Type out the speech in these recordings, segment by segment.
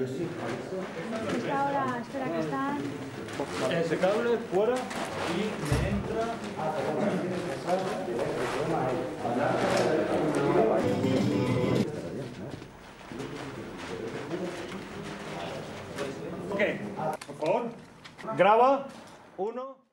Esta hora, espera que están... Ese cable fuera y me entra... Ok, por favor, graba, 1...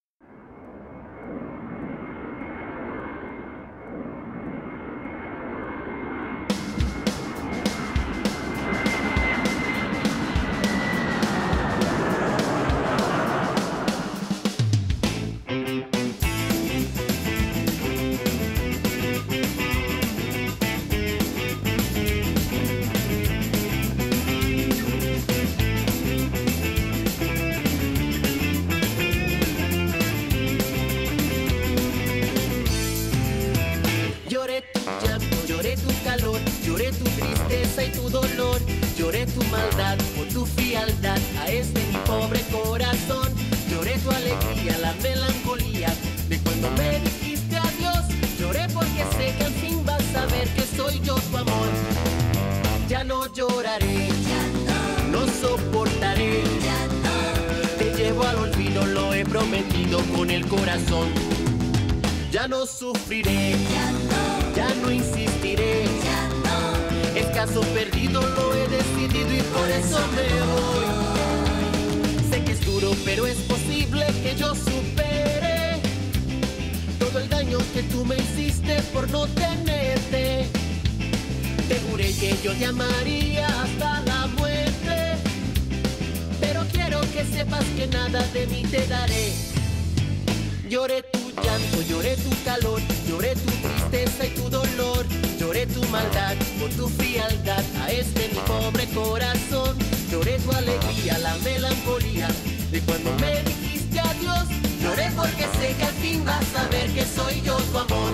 Lloré tu calor, lloré tu tristeza y tu dolor, lloré tu maldad por tu frialdad a este mi pobre corazón, lloré tu alegría, la melancolía de cuando me dijiste adiós, lloré porque sé que al fin vas a ver que soy yo tu amor. Ya no lloraré, no soportaré, te llevo al olvido, lo he prometido con el corazón. Ya no sufriré, ya no insistiré, el caso perdido lo he decidido y por eso me voy. Sé que es duro pero es posible que yo supere todo el daño que tú me hiciste por no tenerte. Te juré que yo te amaría hasta la muerte, pero quiero que sepas que nada de mí te daré. Lloré tu llanto, lloré tu calor, lloré tu tristeza y tu dolor, lloré tu maldad por tu frialdad a este mi pobre corazón, lloré tu alegría, la melancolía de cuando me dijiste adiós, lloré porque sé que al fin vas a ver que soy yo tu amor.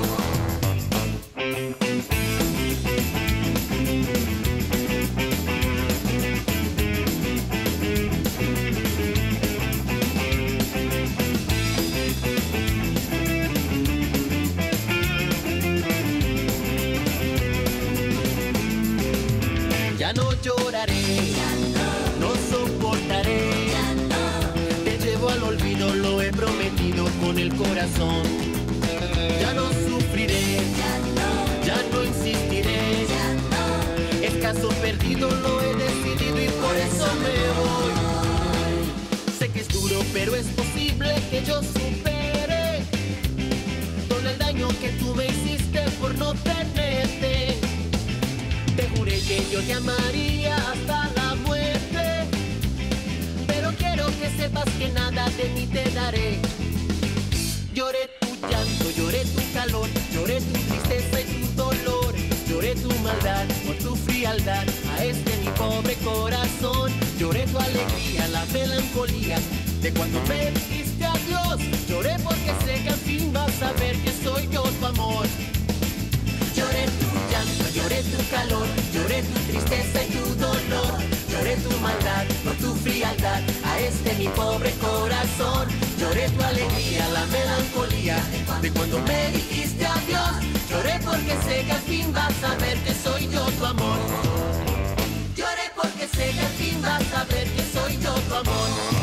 Ya no lloraré, no soportaré, te llevo al olvido, lo he prometido con el corazón. Ya no sufriré, ya no insistiré, el caso perdido lo he decidido y por eso me voy. Sé que es duro pero es posible que yo supere todo el daño que tú me hiciste por no tenerte. Te juré que yo te amaría hasta la muerte, pero quiero que sepas que nada de mí te daré. Lloré tu llanto, lloré tu calor, lloré tu tristeza y tu dolor, lloré tu maldad por tu frialdad a este mi pobre corazón, lloré tu alegría, la melancolía de cuando me dijiste adiós, lloré porque sé que al fin vas a ver que soy yo tu amor. Lloré tu llanto, lloré tu calor, lloré tu tristeza y tu dolor, lloré tu maldad por tu frialdad a este mi pobre corazón, lloré tu alegría, la melancolía de cuando me dijiste adiós, lloré porque sé que al fin vas a ver que soy yo tu amor. Lloré porque sé que al fin vas a ver que soy yo tu amor.